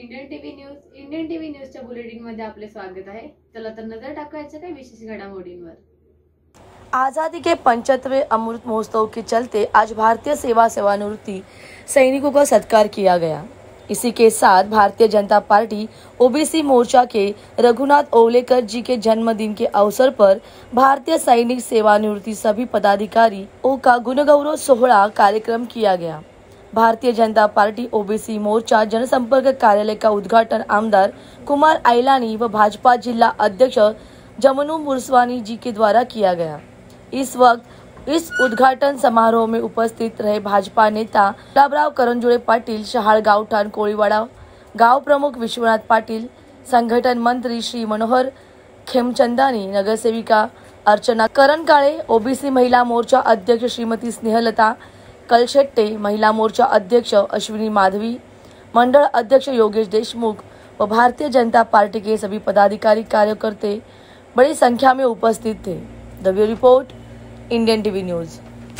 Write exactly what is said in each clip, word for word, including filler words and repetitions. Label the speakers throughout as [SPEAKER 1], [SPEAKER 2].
[SPEAKER 1] Indian TV news Indian TV न्यूजच्या bulletin मध्ये आपले स्वागत आहे। चला तर नजर टाकायचं काही विशेष घडामोडींवर।
[SPEAKER 2] आज़ादी के पचहत्तरवें अमृत महोत्सव के चलते आज भारतीय सेवा सेवानिवृत्ति सैनिकों का सत्कार किया गया। इसी के साथ भारतीय जनता पार्टी ओबीसी मोर्चा के रघुनाथ ओवलेकर जी के जन्मदिन के अवसर पर भारतीय सैनिक सेवानिवृत्ति सभी पदाधिकारियों का गुणगौरव सोहळा कार्यक्रम किया गया। भारतीय जनता पार्टी ओबीसी मोर्चा जनसंपर्क कार्यालय का उद्घाटन आमदार कुमार आइलानी व भाजपा जिला अध्यक्ष जमनू मुरसवानी जी के द्वारा किया गया। इस वक्त इस उद्घाटन समारोह में उपस्थित रहे भाजपा नेता गुलाबराव करंजुळे पाटील, शहाळ गावठाण कोळीवाडा गांव प्रमुख विश्वनाथ पाटील, संघटन मंत्री श्री मनोहर खेमचंदानी, नगरसेविका अर्चना करणकाळे, ओबीसी महिला मोर्चा अध्यक्ष श्रीमती स्नेहलता कलशेट्टे, महिला मोर्चा अध्यक्ष अश्विनी माधवी, मंडल अध्यक्ष योगेश देशमुख व भारतीय जनता पार्टी के सभी पदाधिकारी कार्यकर्ते बड़ी संख्या में उपस्थित थे। The bureau report, Indian TV news.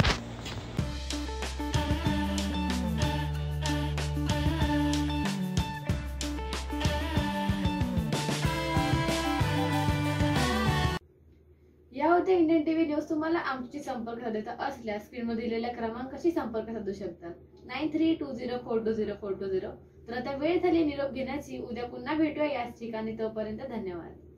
[SPEAKER 1] या होते इंडियन टीव्ही न्यूज। तुम्हाला आमची संपर्क साधायचा असल्यास स्क्रीनवर दिलेल्या क्रमांकाशी संपर्क साधू शकता nine three two zero four two zero four two zero. तर आता वेळ झाली निरोप घेण्याची। उद्या पुन्हा भेटूया याच ठिकाणी। तोपर्यंत धन्यवाद।